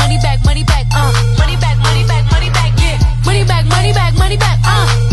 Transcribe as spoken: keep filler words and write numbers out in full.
money back, money back, uh. Money back, money back, money back, yeah. Money back, money back, money back, uh.